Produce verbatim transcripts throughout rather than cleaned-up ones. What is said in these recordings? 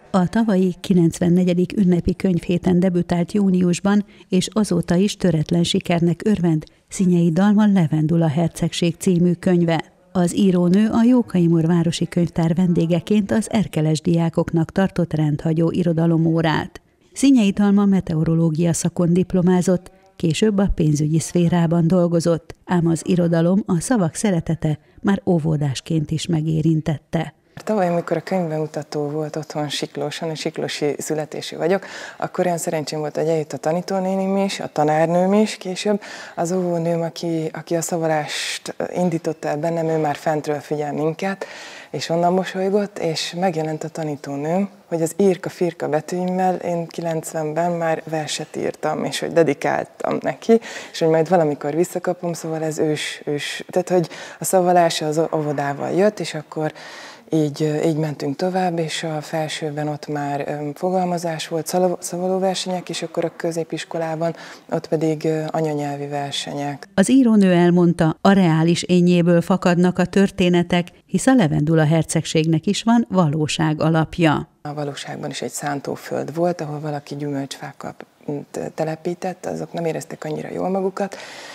A tavalyi kilencvennegyedik ünnepi könyvhéten debütált júniusban, és azóta is töretlen sikernek örvend Szinyei Dalma Levendula hercegség című könyve. Az írónő a Jókai-Mor városi könyvtár vendégeként az erkeles diákoknak tartott rendhagyó irodalomórát. Szinyei Dalma meteorológia szakon diplomázott, később a pénzügyi szférában dolgozott, ám az irodalom, a szavak szeretete már óvodásként is megérintette. Tavaly, amikor a könyvbemutató volt otthon Siklóson, és siklósi születésű vagyok, akkor olyan szerencsém volt, hogy eljött a tanítónénim is, a tanárnőm is később. Az óvónőm, aki, aki a szavalást indította el bennem, ő már fentről figyel minket, és onnan mosolygott, és megjelent a tanítónőm, hogy az írka-firka betűimmel én kilencvenben már verset írtam, és hogy dedikáltam neki, és hogy majd valamikor visszakapom, szóval ez ős, ős. Tehát, hogy a szavalása az óvodával jött, és akkor Így, így mentünk tovább, és a felsőben ott már fogalmazás volt, szavalóversenyek, és akkor a középiskolában ott pedig anyanyelvi versenyek. Az írónő elmondta, a reális énjéből fakadnak a történetek, hisz a Levendula hercegségnek is van valóság alapja. A valóságban is egy szántóföld volt, ahol valaki gyümölcsfákkal telepített, azok nem éreztek annyira jól magukat,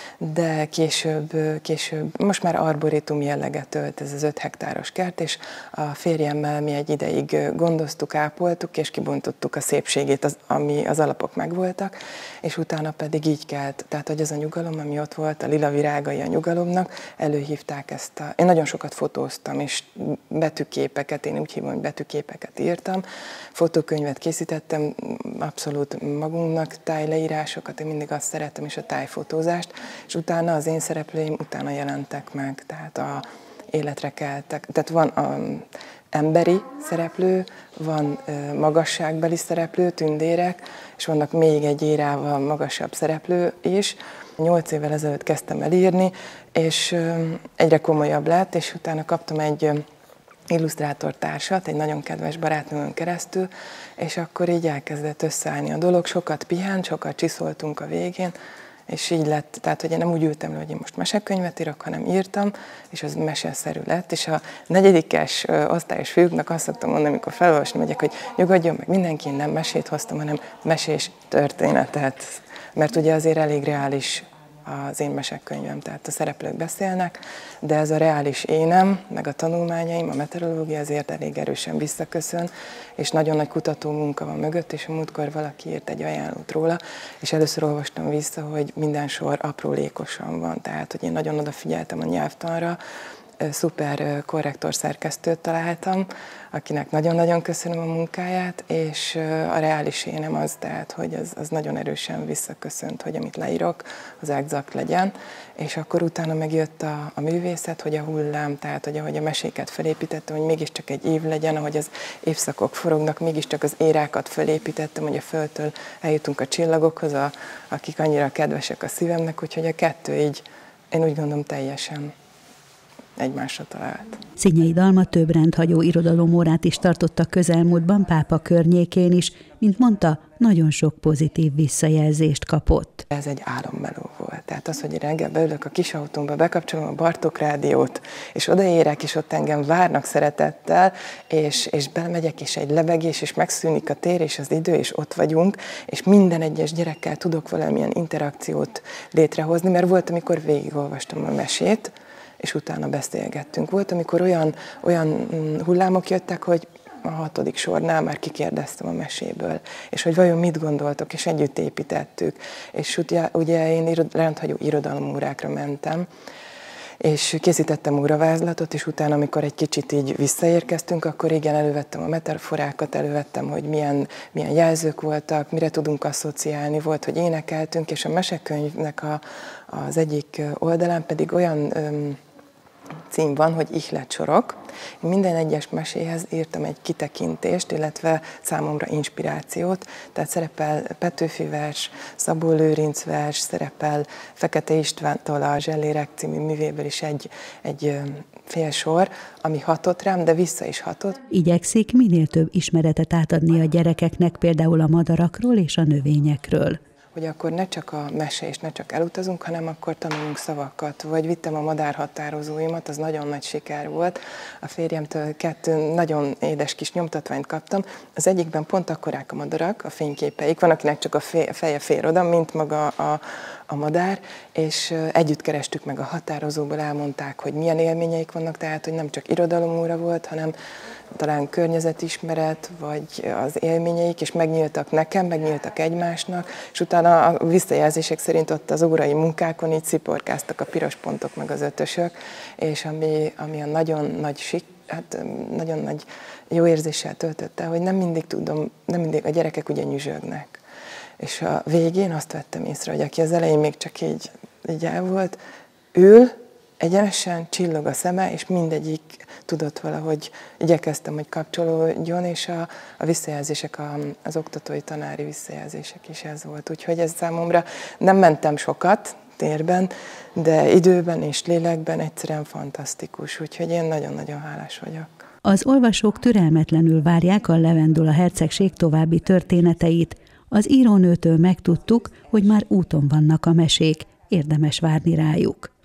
de később, később most már arborétum jelleget ölt ez az öt hektáros kert, és a férjemmel mi egy ideig gondoztuk, ápoltuk, és kibontottuk a szépségét, az, ami az alapok megvoltak, és utána pedig így kelt, tehát hogy az a nyugalom, ami ott volt, a lila virágai a nyugalomnak, előhívták ezt a... Én nagyon sokat fotóztam, és betűképeket, én úgy hívom, hogy betűképeket írtam, fotókönyvet készítettem, abszolút magunknak, tájleírásokat, én mindig azt szeretem, és a tájfotózást, és utána az én szereplőim utána jelentek meg, tehát a életre keltek. Tehát van a emberi szereplő, van magasságbeli szereplő, tündérek, és vannak még egy érával magasabb szereplő is. Nyolc évvel ezelőtt kezdtem el írni, és egyre komolyabb lett, és utána kaptam egy illusztrátortársat, egy nagyon kedves barátnőmön keresztül, és akkor így elkezdett összeállni a dolog, sokat pihent, sokat csiszoltunk a végén, és így lett, tehát hogy én nem úgy ültem le, hogy én most mesekönyvet írok, hanem írtam, és az meseszerű lett, és a negyedikes osztályos fiúknak azt szoktam mondani, amikor felolvasni megyek, hogy nyugodjon meg mindenki, én nem mesét hoztam, hanem mesés történetet, mert ugye azért elég reális az én mesekönyvem, tehát a szereplők beszélnek, de ez a reális énem, meg a tanulmányaim, a meteorológia azért elég erősen visszaköszön, és nagyon nagy kutatómunka van mögött, és a múltkor valaki írt egy ajánlót róla, és először olvastam vissza, hogy minden sor aprólékosan van, tehát hogy én nagyon odafigyeltem a nyelvtanra, szuper korrektor szerkesztőt találtam, akinek nagyon-nagyon köszönöm a munkáját, és a reális énem az, tehát, hogy az, az nagyon erősen visszaköszönt, hogy amit leírok, az exakt legyen, és akkor utána megjött a, a művészet, hogy a hullám, tehát, hogy ahogy a meséket felépítettem, hogy mégiscsak egy év legyen, ahogy az évszakok forognak, mégiscsak az érákat felépítettem, hogy a földtől eljutunk a csillagokhoz, a, akik annyira kedvesek a szívemnek, úgyhogy a kettő így, én úgy gondolom, teljesen egymásra talált. Szinyei Dalma több rendhagyó irodalomórát is tartott a közelmúltban Pápa környékén is, mint mondta, nagyon sok pozitív visszajelzést kapott. Ez egy álommeló volt. Tehát az, hogy reggel beülök a kis autómba, bekapcsolom a Bartók rádiót, és odaérek, és ott engem várnak szeretettel, és, és belemegyek, és egy lebegés, és megszűnik a tér, és az idő, és ott vagyunk, és minden egyes gyerekkel tudok valamilyen interakciót létrehozni, mert volt, amikor végigolvastam a mesét, és utána beszélgettünk. Volt, amikor olyan, olyan hullámok jöttek, hogy a hatodik sornál már kikérdeztem a meséből, és hogy vajon mit gondoltok, és együtt építettük. És ugye, ugye én rendhagyó irodalomórákra mentem, és készítettem óravázlatot, és utána, amikor egy kicsit így visszaérkeztünk, akkor igen, elővettem a metaforákat, elővettem, hogy milyen, milyen jelzők voltak, mire tudunk asszociálni, volt, hogy énekeltünk, és a mesekönyvnek a, az egyik oldalán pedig olyan öm, cím van, hogy ihletsorok. Én minden egyes meséhez írtam egy kitekintést, illetve számomra inspirációt, tehát szerepel Petőfi vers, Szabó Lőrinc vers, szerepel Fekete Istvántól a Zsellérek című művéből is egy, egy fél sor, ami hatott rám, de vissza is hatott. Igyekszik minél több ismeretet átadni a gyerekeknek, például a madarakról és a növényekről. hogy akkor ne csak a mese és ne csak elutazunk, hanem akkor tanuljunk szavakat. Vagy vittem a madárhatározóimat, az nagyon nagy siker volt. A férjemtől kettő nagyon édes kis nyomtatványt kaptam. Az egyikben pont akkorák a madarak, a fényképeik. Van, akinek csak a feje fér oda, mint maga a, a madár, és együtt kerestük meg a határozóból, elmondták, hogy milyen élményeik vannak, tehát, hogy nem csak irodalomóra volt, hanem talán környezetismeret, vagy az élményeik, és megnyíltak nekem, megnyíltak egymásnak, és utána a visszajelzések szerint ott az órai munkákon így sziporkáztak a piros pontok, meg az ötösök, és ami, ami a nagyon nagy sik, hát nagyon nagy jó érzéssel töltötte, hogy nem mindig tudom, nem mindig a gyerekek ugye nyüzsögnek. És a végén azt vettem észre, hogy aki az elején még csak így, így el volt, ül, egyenesen csillog a szeme, és mindegyik tudott valahogy, igyekeztem, hogy kapcsolódjon, és a, a visszajelzések, a, az oktatói tanári visszajelzések is ez volt. Úgyhogy ez számomra, nem mentem sokat térben, de időben és lélekben egyszerűen fantasztikus. Úgyhogy én nagyon-nagyon hálás vagyok. Az olvasók türelmetlenül várják a Levendula hercegség további történeteit. Az írónőtől megtudtuk, hogy már úton vannak a mesék, érdemes várni rájuk.